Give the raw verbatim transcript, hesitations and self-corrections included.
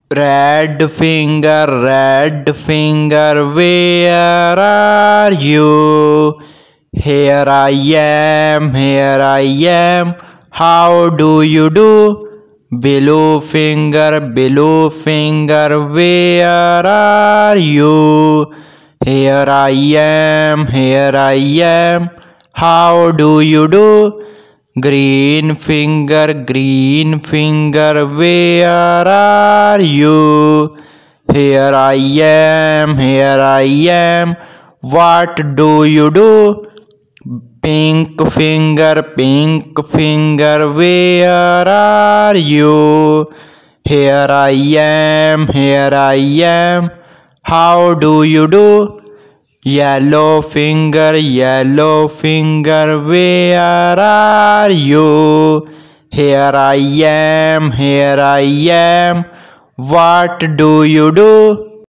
Red finger, red finger, where are you? Here I am, here I am, how do you do? Blue finger, blue finger, where are you? Here I am, here I am, how do you do? Green finger, green finger, where are you? Here I am, here I am, what do you do? Pink finger, pink finger, where are you? Here I am, here I am, how do you do? Yellow finger, yellow finger, where are you? Here I am, here I am, what do you do?